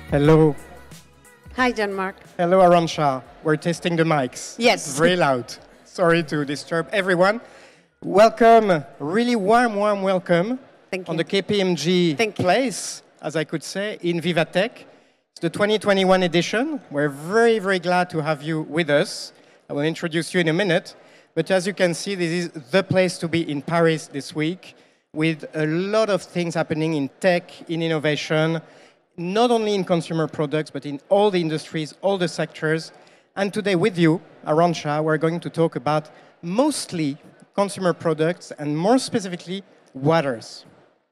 Hello. Hi, Jean-Marc. Hello, Arantxa. We're testing the mics. Yes. It's very loud. Sorry to disturb everyone. Welcome, really warm welcome Thank you. on the KPMG Thank you. place, as I could say, in Vivatech. It's the 2021 edition. We're very glad to have you with us. I will introduce you in a minute. But as you can see, this is the place to be in Paris this week, with a lot of things happening in tech, in innovation, not only in consumer products, but in all the industries, all the sectors. And today with you, Arantxa, we're going to talk about mostly consumer products and more specifically, waters.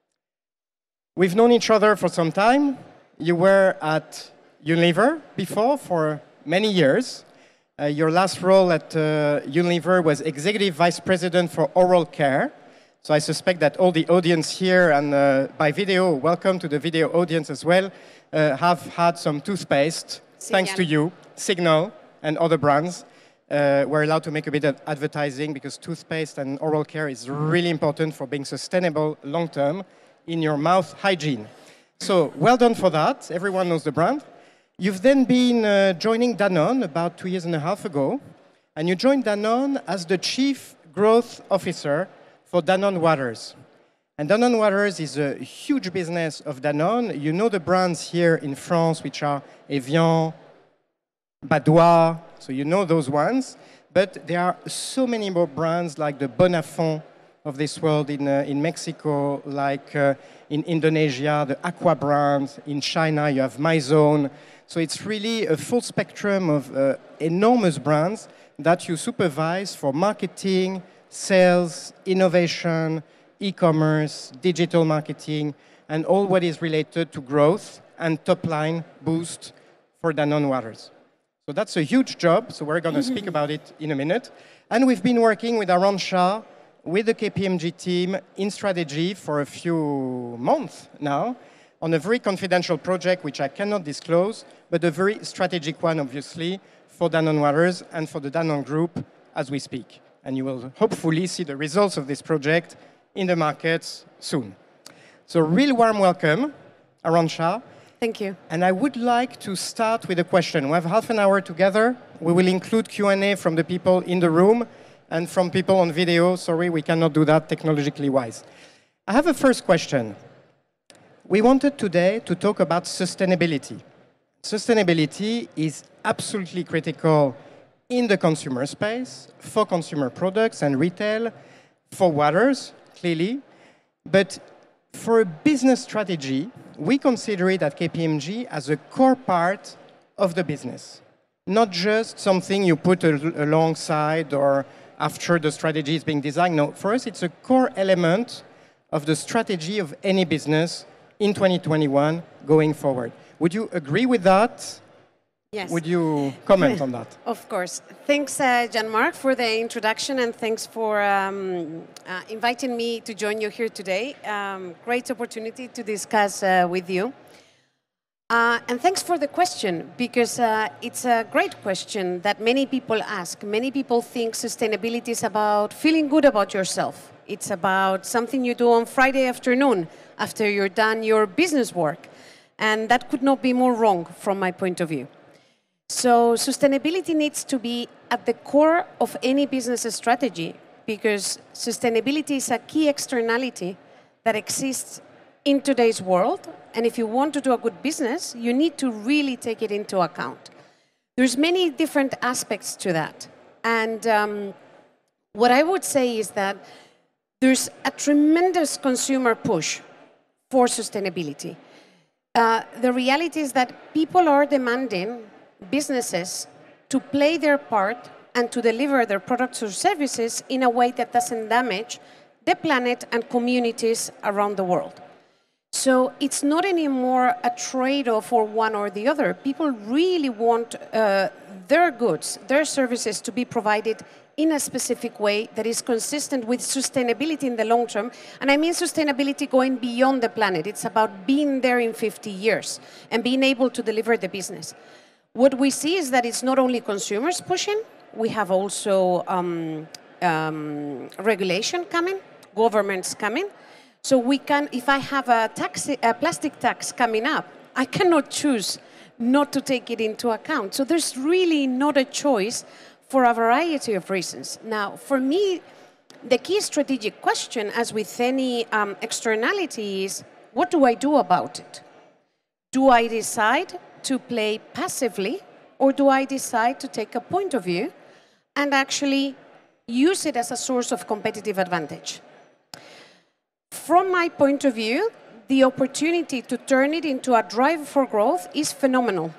We've known each other for some time. You were at Unilever before for many years. Your last role at Unilever was Executive Vice President for Oral Care. So I suspect that all the audience here and by video, welcome to the video audience as well, have had some toothpaste, thanks to you, Signal and other brands. We're allowed to make a bit of advertising because toothpaste and oral care is really important for being sustainable long-term in your mouth hygiene. So well done for that. Everyone knows the brand. You've then been joining Danone about 2.5 years ago, and you joined Danone as the Chief Growth Officer for Danone Waters. And Danone Waters is a huge business of Danone. You know the brands here in France, which are Evian, Badoit, so you know those ones. But there are so many more brands like the Bonafont of this world in Mexico, like in Indonesia, the Aqua brand. In China, you have Mizone. So it's really a full spectrum of enormous brands that you supervise for marketing, sales, innovation, e-commerce, digital marketing, and all what is related to growth and top-line boost for Danone Waters. So that's a huge job, so we're going to speak about it in a minute. And we've been working with Arantxa, with the KPMG team in strategy for a few months now, on a very confidential project which I cannot disclose, but a very strategic one, obviously, for Danone Waters and for the Danone Group as we speak. And you will hopefully see the results of this project in the markets soon. So real warm welcome, Arantxa. Thank you. And I would like to start with a question. We have half an hour together. We will include Q&A from the people in the room and from people on video. Sorry, we cannot do that technologically wise. I have a first question. We wanted today to talk about sustainability. Sustainability is absolutely critical in the consumer space, for consumer products and retail, for waters, clearly. But for a business strategy, we consider it at KPMG as a core part of the business, not just something you put alongside or after the strategy is being designed. No, for us, it's a core element of the strategy of any business in 2021 going forward. Would you agree with that? Yes. Would you comment on that? Of course. Thanks, Jean-Marc, for the introduction, and thanks for inviting me to join you here today. Great opportunity to discuss with you. And thanks for the question, because it's a great question that many people ask. Many people think sustainability is about feeling good about yourself. It's about something you do on Friday afternoon after you're done your business work. And that could not be more wrong from my point of view. So sustainability needs to be at the core of any business strategy, because sustainability is a key externality that exists in today's world. And if you want to do a good business, you need to really take it into account. There's many different aspects to that. And what I would say is that there's a tremendous consumer push for sustainability. The reality is that people are demanding businesses to play their part and to deliver their products or services in a way that doesn't damage the planet and communities around the world. So it's not anymore a trade-off for one or the other. People really want their goods, their services to be provided in a specific way that is consistent with sustainability in the long term. And I mean sustainability going beyond the planet. It's about being there in 50 years and being able to deliver the business. What we see is that it's not only consumers pushing, we have also regulation coming, governments coming. So we can, if I have a plastic tax coming up, I cannot choose not to take it into account. So there's really not a choice for a variety of reasons. Now, for me, the key strategic question, as with any externality, is what do I do about it? Do I decide to play passively, or do I decide to take a point of view and actually use it as a source of competitive advantage? From my point of view, the opportunity to turn it into a driver for growth is phenomenal.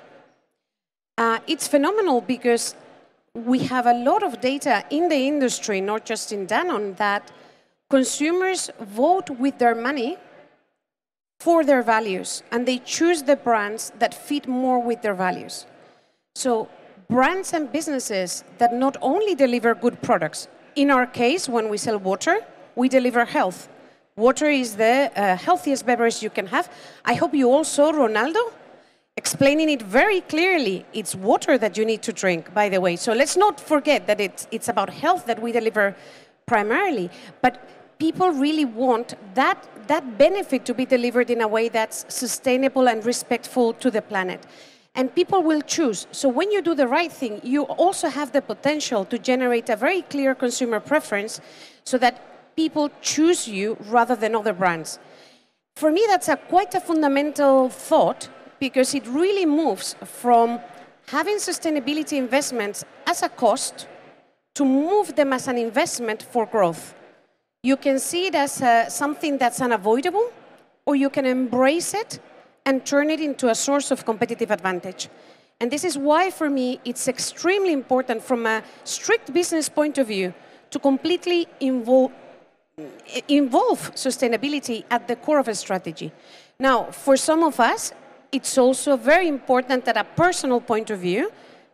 It's phenomenal because we have a lot of data in the industry, not just in Danone, that consumers vote with their money for their values, and they choose the brands that fit more with their values. So brands and businesses that not only deliver good products, in our case, when we sell water, we deliver health. Water is the healthiest beverage you can have. I hope you all saw Ronaldo explaining it very clearly. It's water that you need to drink, by the way. So let's not forget that it's about health that we deliver primarily. But people really want that benefit to be delivered in a way that's sustainable and respectful to the planet. And people will choose. So when you do the right thing, you also have the potential to generate a very clear consumer preference so that people choose you rather than other brands. For me, that's quite a fundamental thought, because it really moves from having sustainability investments as a cost to move them as an investment for growth. You can see it as something that's unavoidable, or you can embrace it and turn it into a source of competitive advantage. And this is why, for me, it's extremely important from a strict business point of view to completely involve sustainability at the core of a strategy. Now, for some of us, it's also very important at a personal point of view.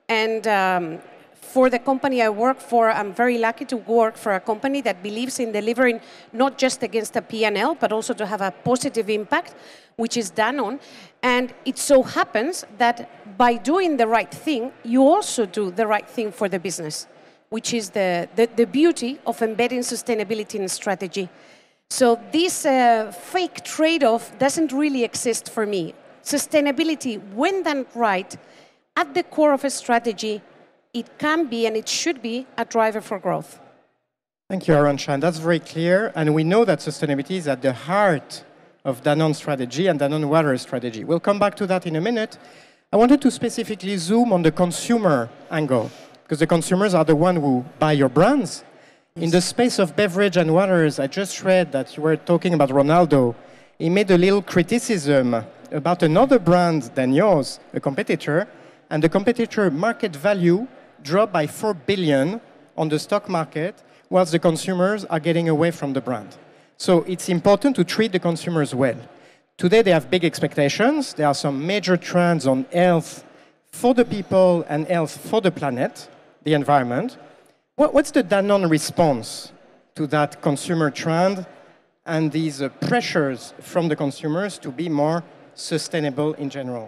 And for the company I work for, I'm very lucky to work for a company that believes in delivering not just against a P&L, but also to have a positive impact, which is Danone. And it so happens that by doing the right thing, you also do the right thing for the business, which is the beauty of embedding sustainability in strategy. So this fake trade-off doesn't really exist for me. Sustainability, when done right, at the core of a strategy, it can be and it should be a driver for growth. Thank you, Arantxa. That's very clear. And we know that sustainability is at the heart of Danone strategy and Danone Water strategy. We'll come back to that in a minute. I wanted to specifically zoom on the consumer angle, because the consumers are the ones who buy your brands. In the space of beverage and waters, I just read that you were talking about Ronaldo. He made a little criticism about another brand than yours, a competitor, and the competitor market value dropped by 4 billion on the stock market, whilst the consumers are getting away from the brand. So it's important to treat the consumers well. Today they have big expectations. There are some major trends on health for the people and health for the planet, the environment. What's the Danone response to that consumer trend and these pressures from the consumers to be more sustainable in general?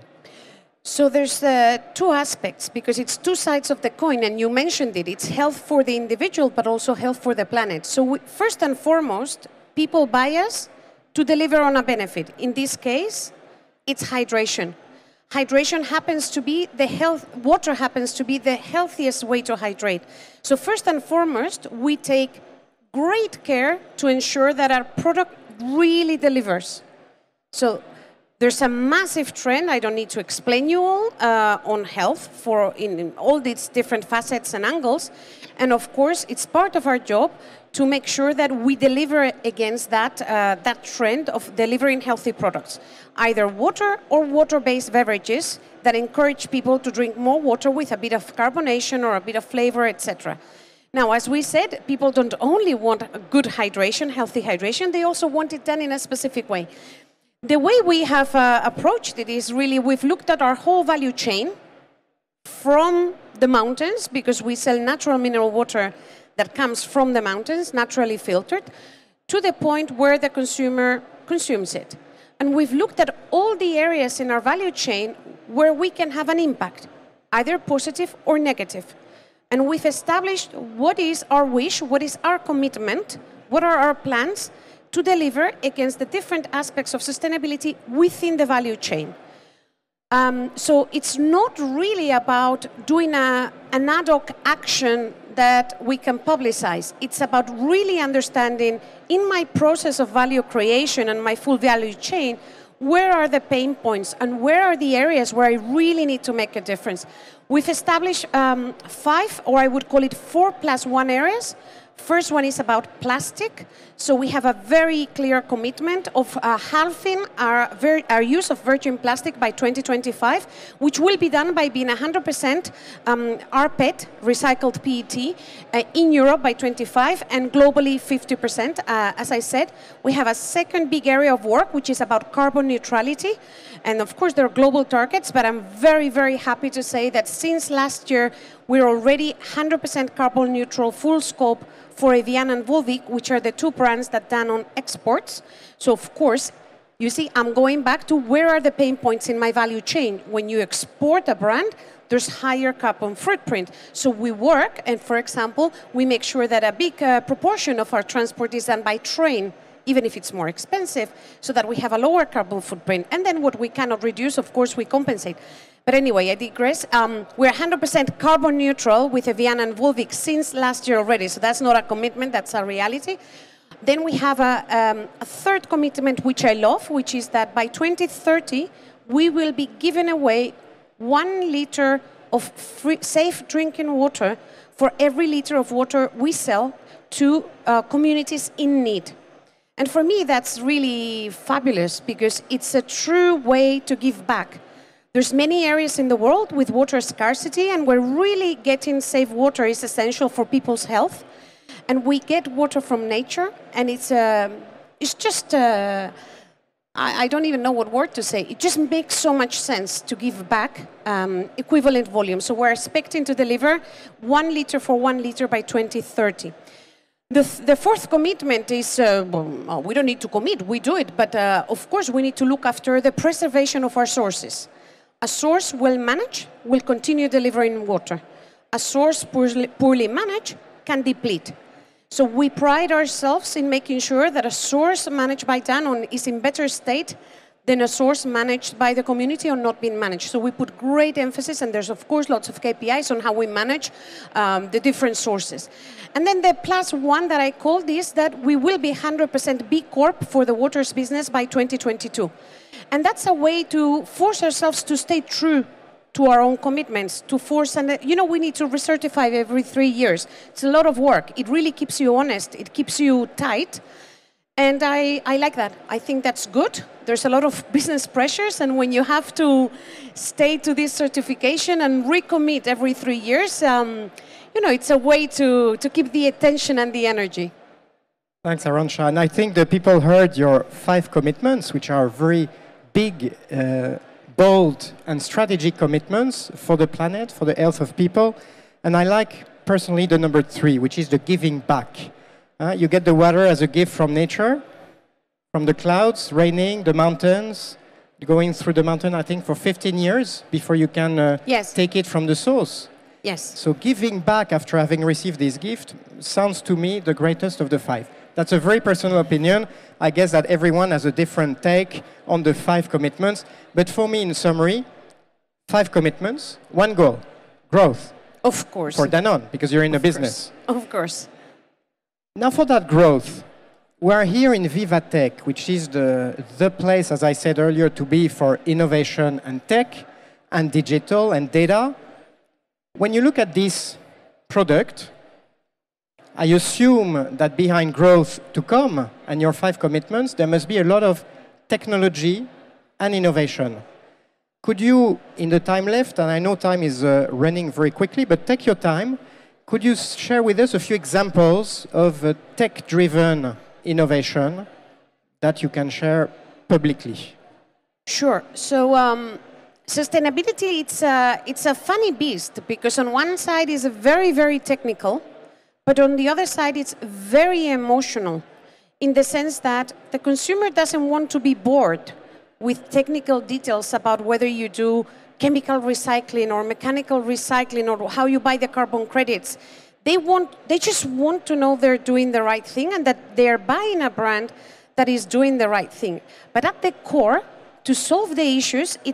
So there's two aspects, because it's two sides of the coin, and you mentioned it. It's health for the individual, but also health for the planet. So first and foremost, people buy us to deliver on a benefit. In this case, it's hydration. Hydration happens to be water happens to be the healthiest way to hydrate. So first and foremost, we take great care to ensure that our product really delivers. So there's a massive trend, I don't need to explain you all, on health in all these different facets and angles. And of course, it's part of our job to make sure that we deliver against that trend of delivering healthy products, either water or water-based beverages that encourage people to drink more water with a bit of carbonation or a bit of flavor, etc. Now, as we said, people don't only want good hydration, healthy hydration, they also want it done in a specific way. The way we have approached it is really we've looked at our whole value chain from the mountains, because we sell natural mineral water that comes from the mountains, naturally filtered, to the point where the consumer consumes it. And we've looked at all the areas in our value chain where we can have an impact, either positive or negative. And we've established what is our wish, what is our commitment, what are our plans to deliver against the different aspects of sustainability within the value chain. So it's not really about doing an ad hoc action that we can publicize. It's about really understanding in my process of value creation and my full value chain, where are the pain points and where are the areas where I really need to make a difference. We've established 5, or I would call it 4+1 areas. First one is about plastic. So we have a very clear commitment of halving our use of virgin plastic by 2025, which will be done by being 100% rPET, recycled PET, in Europe by 25 and globally 50%. As I said, we have a second big area of work, which is about carbon neutrality. And of course, there are global targets, but I'm very, very happy to say that since last year, we're already 100% carbon neutral, full scope for Evian and Volvic, which are the 2 brands that Danone exports. So of course, you see, I'm going back to where are the pain points in my value chain. When you export a brand, there's higher carbon footprint. So we work, and for example, we make sure that a big proportion of our transport is done by train, even if it's more expensive, so that we have a lower carbon footprint. And then what we cannot reduce, of course, we compensate. But anyway, I digress. We're 100% carbon neutral with Evian and Volvic since last year already, so that's not a commitment, that's a reality. Then we have a third commitment, which I love, which is that by 2030, we will be giving away 1 liter of safe drinking water for every liter of water we sell to communities in need. And for me, that's really fabulous because it's a true way to give back. There's many areas in the world with water scarcity, and where really getting safe water is essential for people's health. And we get water from nature, and it's just, I don't even know what word to say. It just makes so much sense to give back equivalent volume. So we're expecting to deliver 1 liter for 1 liter by 2030. The fourth commitment is, well, we don't need to commit, we do it, but of course we need to look after the preservation of our sources. A source well managed will continue delivering water. A source poorly managed can deplete. So we pride ourselves in making sure that a source managed by Danone is in better state than a source managed by the community or not being managed. So we put great emphasis, and there's of course lots of KPIs on how we manage the different sources. And then the +1 that I called is that we will be 100% B Corp for the waters business by 2022. And that's a way to force ourselves to stay true to our own commitments, to force, and you know, we need to recertify every 3 years. It's a lot of work. It really keeps you honest. It keeps you tight. And I like that. I think that's good. There's a lot of business pressures, and when you have to stay to this certification and recommit every 3 years, you know, it's a way to keep the attention and the energy. Thanks, Arantxa. And I think the people heard your 5 commitments, which are very big, bold and strategic commitments for the planet, for the health of people. And I like personally the number 3, which is the giving back. You get the water as a gift from nature, from the clouds, raining, the mountains, going through the mountain, I think, for 15 years before you can take it from the source. Yes. So giving back after having received this gift sounds to me the greatest of the 5. That's a very personal opinion. I guess that everyone has a different take on the 5 commitments. But for me, in summary, 5 commitments, 1 goal, growth. Of course. For Danone, because you're in a business. Of course. Now for that growth, we are here in Vivatech, which is the place, as I said earlier, to be for innovation and tech and digital and data. When you look at this product, I assume that behind growth to come and your 5 commitments, there must be a lot of technology and innovation. Could you, in the time left, and I know time is running very quickly, but take your time, could you share with us a few examples of tech-driven innovation that you can share publicly? Sure. So sustainability, it's a funny beast, because on one side is very, very technical, but on the other side it's very emotional, in the sense that the consumer doesn't want to be bored with technical details about whether you do chemical recycling or mechanical recycling or how you buy the carbon credits. They just want to know they're doing the right thing and that they're buying a brand that is doing the right thing. But at the core, to solve the issues, it's a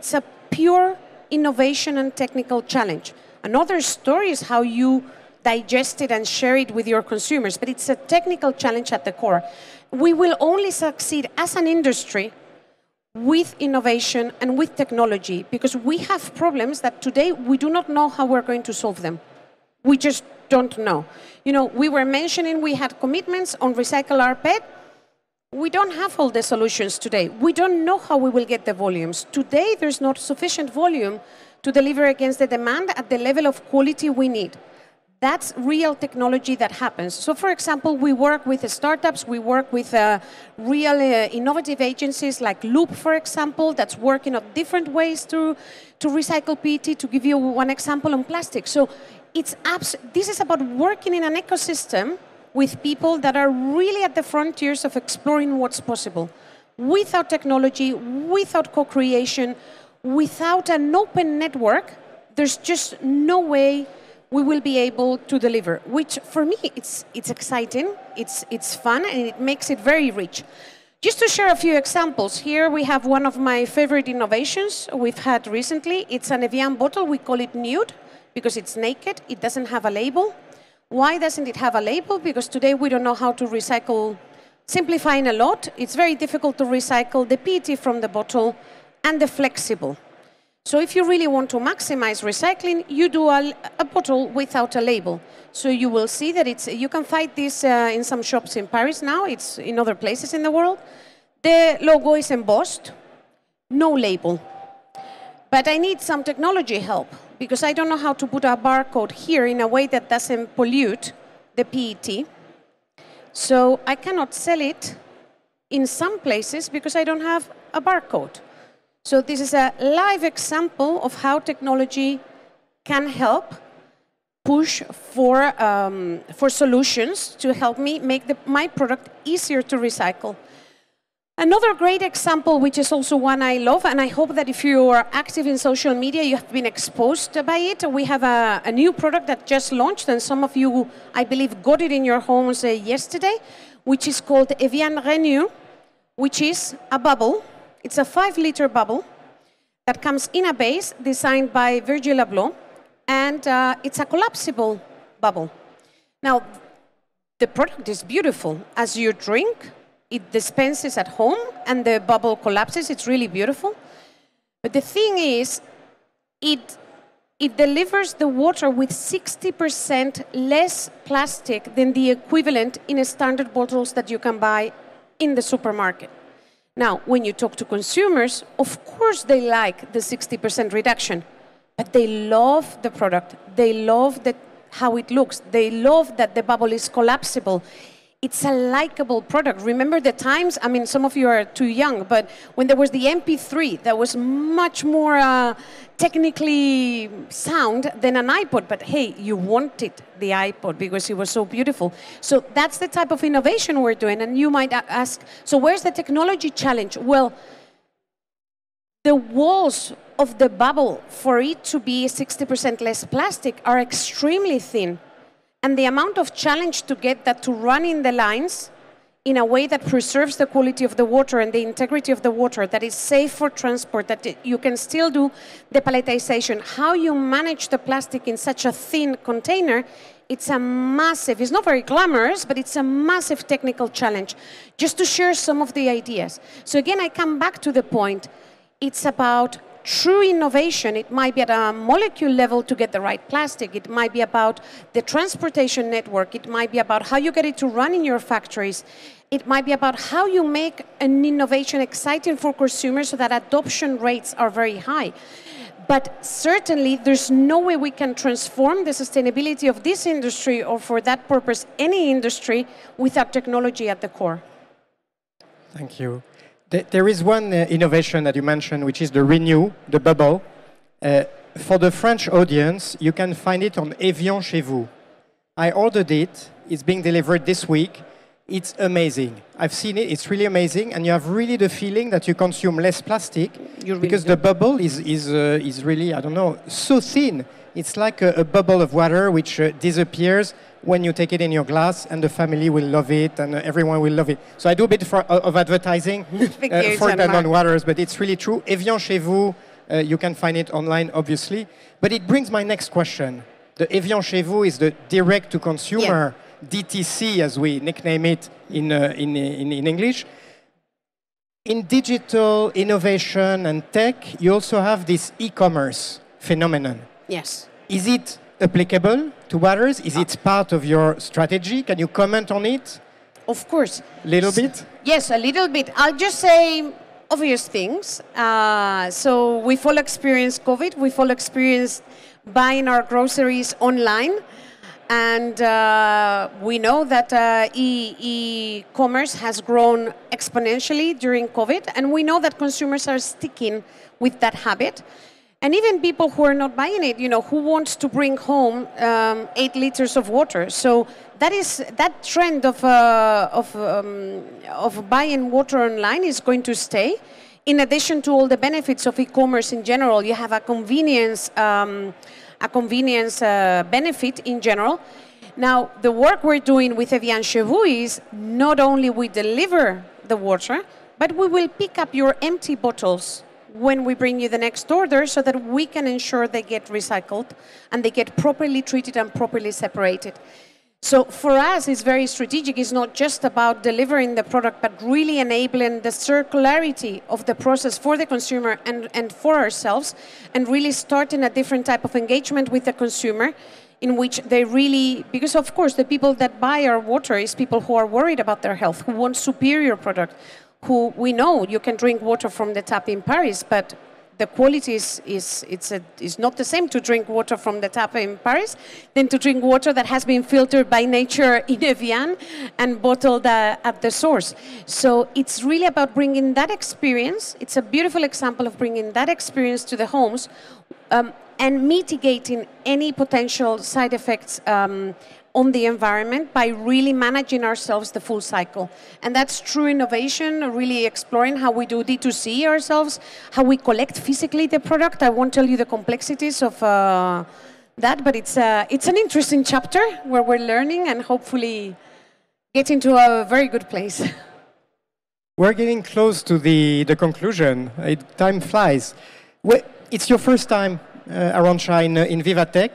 pure innovation and technical challenge. Another story is how you digest it and share it with your consumers, but it's a technical challenge at the core. We will only succeed as an industry with innovation and with technology, because we have problems that today we do not know how we're going to solve them. We just don't know. You know, we were mentioning we had commitments on Recycle rPET. We don't have all the solutions today. We don't know how we will get the volumes. Today, there's not sufficient volume to deliver against the demand at the level of quality we need. That's real technology that happens. So, for example, we work with startups, we work with real innovative agencies like Loop, for example, that's working on different ways to recycle PET, to give you one example on plastic. So this is about working in an ecosystem with people that are really at the frontiers of exploring what's possible. Without technology, without co-creation, without an open network, there's just no way we will be able to deliver, which for me, it's exciting, it's fun, and it makes it very rich. Just to share a few examples, here we have one of my favorite innovations we've had recently. It's an Evian bottle, we call it nude, because it's naked, it doesn't have a label. Why doesn't it have a label? Because today we don't know how to recycle, simplifying a lot. It's very difficult to recycle the PET from the bottle and the flexible. So if you really want to maximize recycling, you do a bottle without a label. So you will see that you can find this in some shops in Paris now, it's in other places in the world. The logo is embossed, no label. But I need some technology help, because I don't know how to put a barcode here in a way that doesn't pollute the PET. So I cannot sell it in some places because I don't have a barcode. So this is a live example of how technology can help push for solutions to help me make my product easier to recycle. Another great example, which is also one I love, and I hope that if you are active in social media, you have been exposed by it. We have a new product that just launched, and some of you, I believe, got it in your homes yesterday, which is called Evian Renew, which is a bubble. It's a 5-liter bubble that comes in a base designed by Virgil Abloh, and it's a collapsible bubble. Now, the product is beautiful. As you drink, it dispenses at home, and the bubble collapses. It's really beautiful. But the thing is, it delivers the water with 60% less plastic than the equivalent in standard bottles that you can buy in the supermarket. Now, when you talk to consumers, of course they like the 60% reduction, but they love the product. They love how it looks. They love that the bubble is collapsible. It's a likable product. Remember the times, I mean, some of you are too young, but when there was the MP3, that was much more technically sound than an iPod. But hey, you wanted the iPod because it was so beautiful. So that's the type of innovation we're doing. And you might ask, so where's the technology challenge? Well, the walls of the bubble, for it to be 60% less plastic, are extremely thin. And the amount of challenge to get that to run in the lines in a way that preserves the quality of the water and the integrity of the water, that is safe for transport, that you can still do the palletization, how you manage the plastic in such a thin container, it's a massive, it's not very glamorous, but it's a massive technical challenge. Just to share some of the ideas. So again, I come back to the point, it's about true innovation. It might be at a molecule level to get the right plastic. It might be about the transportation network. It might be about how you get it to run in your factories. It might be about how you make an innovation exciting for consumers so that adoption rates are very high. But certainly, there's no way we can transform the sustainability of this industry, or for that purpose, any industry, without technology at the core. Thank you. There is one innovation that you mentioned, which is the Renew, the bubble. For the French audience, you can find it on Evian Chez Vous. I ordered it. It's being delivered this week. It's amazing. I've seen it. It's really amazing. And you have really the feeling that you consume less plastic because the bubble is really, I don't know, so thin. It's like a bubble of water which disappears when you take it in your glass, and the family will love it, and everyone will love it. So I do a bit of advertising for Danone Waters, but it's really true. Evian Chez Vous, You can find it online, obviously. But it brings my next question. The Evian chez vous is the direct-to-consumer DTC, as we nickname it in English. In digital innovation and tech, you also have this e-commerce phenomenon. Yes. Is it applicable to others? Is it part of your strategy? Can you comment on it? Of course. Little bit? Yes, a little bit. I'll just say obvious things. So we've all experienced COVID. We've all experienced buying our groceries online. And we know that e-commerce has grown exponentially during COVID. And we know that consumers are sticking with that habit. And even people who are not buying it, who wants to bring home 8 liters of water. So that trend of buying water online is going to stay. In addition to all the benefits of e-commerce in general, you have a convenience benefit in general. Now, the work we're doing with Evian chez vous is not only we deliver the water, but we will pick up your empty bottles when we bring you the next order so that we can ensure they get recycled and they get properly treated and properly separated. So for us, it's very strategic. It's not just about delivering the product, but really enabling the circularity of the process for the consumer and for ourselves, and really starting a different type of engagement with the consumer in which they really, because of course the people that buy our water is people who are worried about their health, who want superior product, who we know you can drink water from the tap in Paris, but the quality is not the same to drink water from the tap in Paris than to drink water that has been filtered by nature in Evian and bottled at the source. So it's really about bringing that experience. It's a beautiful example of bringing that experience to the homes and mitigating any potential side effects on the environment by really managing ourselves the full cycle. And that's true innovation, really exploring how we do D2C ourselves, how we collect physically the product. I won't tell you the complexities of that, but it's an interesting chapter where we're learning and hopefully getting to a very good place. We're getting close to the conclusion. Time flies. It's your first time, Arantxa, in Vivatech.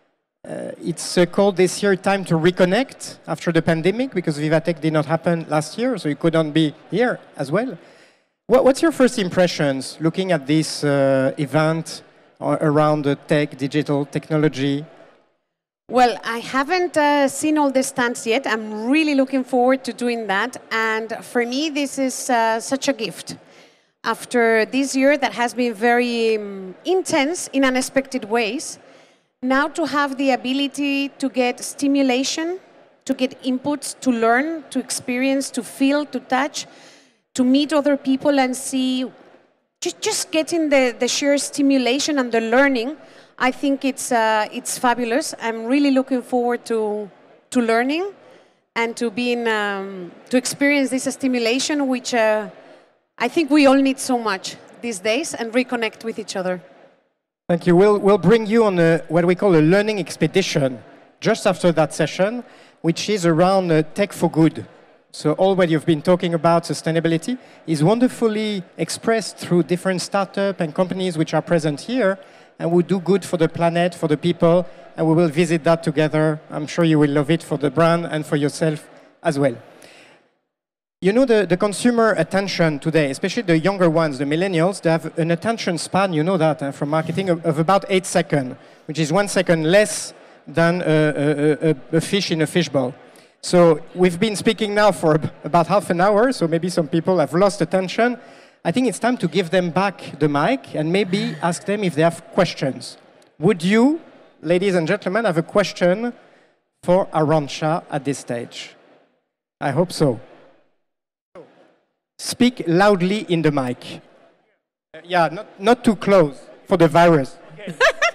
It's called this year Time to Reconnect after the pandemic, because Vivatech did not happen last year, so you couldn't be here as well. What's your first impressions looking at this event around tech, digital technology? Well, I haven't seen all the stands yet. I'm really looking forward to doing that. And for me, this is such a gift. After this year that has been very intense in unexpected ways, now to have the ability to get stimulation, to get inputs, to learn, to experience, to feel, to touch, to meet other people and see, just getting the sheer stimulation and the learning, I think it's fabulous. I'm really looking forward to learning and to being to experience this stimulation, which I think we all need so much these days, and reconnect with each other. Thank you. We'll bring you on what we call a learning expedition just after that session, which is around tech for good. So all what you've been talking about, sustainability, is wonderfully expressed through different startups and companies which are present here and will do good for the planet, for the people, and we will visit that together. I'm sure you will love it for the brand and for yourself as well. You know, the consumer attention today, especially the younger ones, the millennials, they have an attention span, you know that, from marketing, of about 8 seconds, which is 1 second less than a fish in a fishbowl. So we've been speaking now for about half an hour, so maybe some people have lost attention. I think it's time to give them back the mic and maybe ask them if they have questions. Would you, ladies and gentlemen, have a question for Arantxa at this stage? I hope so. Speak loudly in the mic. Yeah, not too close for the virus. Okay.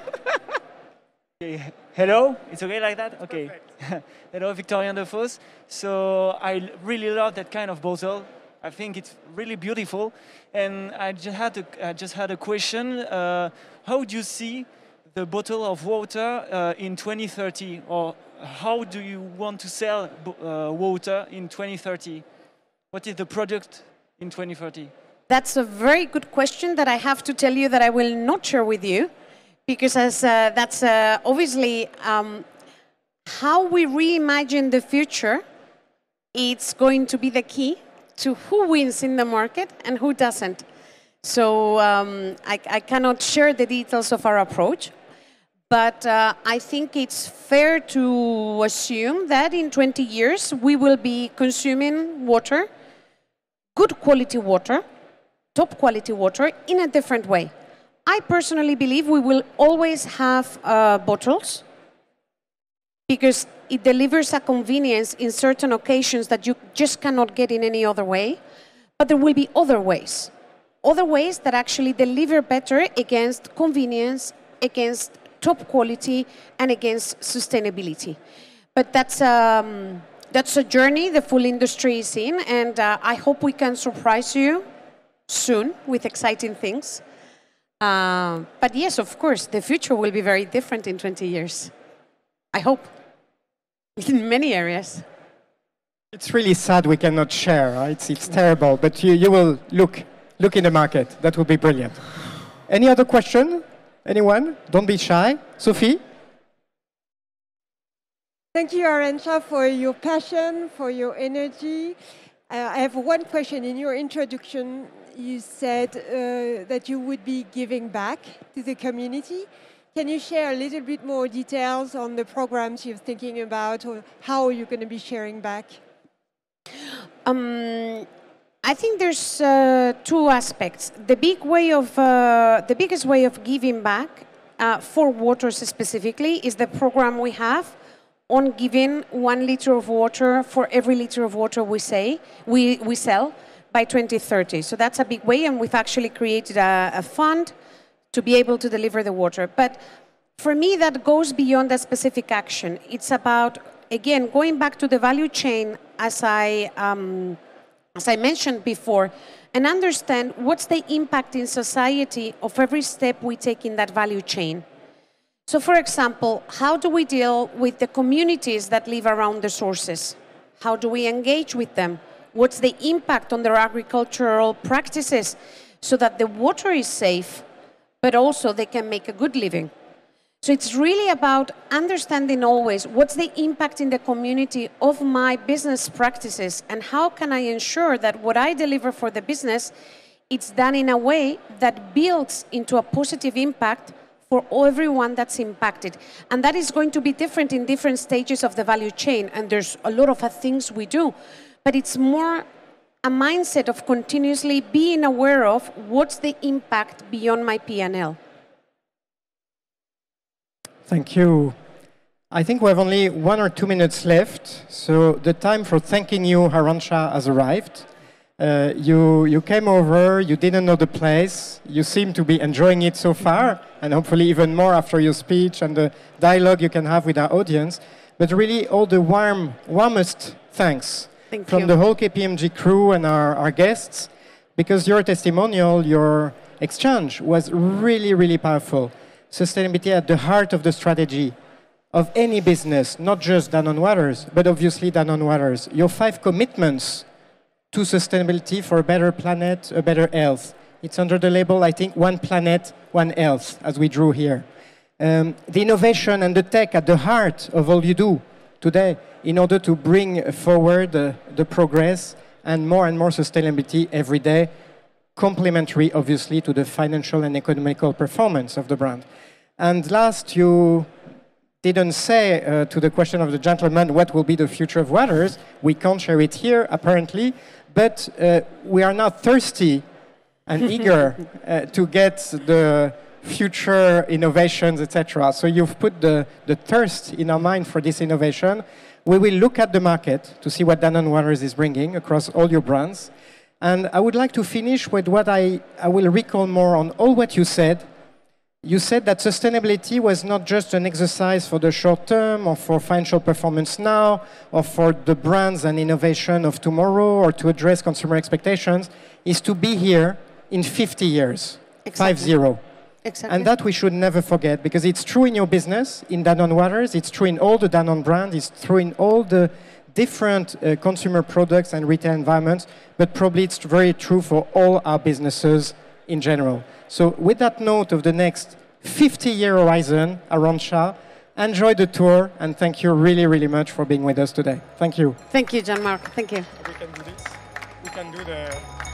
Okay. Hello, it's okay like that? Okay. Hello, Victorien Defos. So I really love that kind of bottle. I think it's really beautiful. And I just had a question. How do you see the bottle of water in 2030? Or how do you want to sell water in 2030? What is the product in 2030? That's a very good question that I have to tell you that I will not share with you, because that's obviously how we reimagine the future. It's going to be the key to who wins in the market and who doesn't. So I cannot share the details of our approach, but I think it's fair to assume that in 20 years we will be consuming water, good quality water, top quality water, in a different way. I personally believe we will always have bottles, because it delivers a convenience in certain occasions that you just cannot get in any other way. But there will be other ways that actually deliver better against convenience, against top quality, and against sustainability. But that's a journey the full industry is in, and I hope we can surprise you soon with exciting things. But yes, of course, the future will be very different in 20 years. I hope, in many areas. It's really sad we cannot share, right? It's terrible, but you will look in the market. That would be brilliant. Any other question? Anyone? Don't be shy. Sophie? Thank you, Arantxa, for your passion, for your energy. I have one question. In your introduction, you said that you would be giving back to the community. Can you share a little bit more details on the programs you're thinking about, or how you're going to be sharing back? I think there's two aspects. The biggest way of giving back for waters specifically is the program we have on giving 1 liter of water for every liter of water we sell by 2030. So that's a big way, and we've actually created a fund to be able to deliver the water. But for me, that goes beyond a specific action. It's about, again, going back to the value chain, as I mentioned before, and understand what's the impact in society of every step we take in that value chain. So, for example, how do we deal with the communities that live around the sources? How do we engage with them? What's the impact on their agricultural practices so that the water is safe, but also they can make a good living? So it's really about understanding always what's the impact in the community of my business practices, and how can I ensure that what I deliver for the business, it's done in a way that builds into a positive impact for everyone that's impacted. And that is going to be different in different stages of the value chain, and there's a lot of things we do, but it's more a mindset of continuously being aware of what's the impact beyond my P&L. Thank you. I think we have only 1 or 2 minutes left, so the time for thanking you, Arantxa, has arrived. You came over, you didn't know the place, you seem to be enjoying it so far, and hopefully even more after your speech and the dialogue you can have with our audience. But really, all the warmest thanks from the whole KPMG crew and our guests, because your testimonial, your exchange was really, really powerful. Sustainability at the heart of the strategy of any business, not just Danone Waters, but obviously Danone Waters. Your 5 commitments to sustainability for a better planet, a better health. It's under the label, I think, One Planet, One Health, as we drew here. The innovation and the tech at the heart of all you do today in order to bring forward the progress and more sustainability every day, complementary, obviously, to the financial and economical performance of the brand. And last, you didn't say to the question of the gentleman, what will be the future of Waters? We can't share it here, apparently, but we are now thirsty and eager to get the future innovations, etc. So you've put the thirst in our mind for this innovation. We will look at the market to see what Danone Waters is bringing across all your brands. And I would like to finish with what I will recall more on all what you said. You said that sustainability was not just an exercise for the short term or for financial performance now or for the brands and innovation of tomorrow or to address consumer expectations. Is to be here in 50 years, Exactly. 5-0. Exactly. And that we should never forget, because it's true in your business, in Danone Waters, it's true in all the Danone brands, it's true in all the different consumer products and retail environments, but probably it's very true for all our businesses in general. So with that note of the next 50-year horizon around SHA, enjoy the tour, and thank you really, really much for being with us today. Thank you. Thank you, Jean-Marc. Thank you. We can do this. We can do the...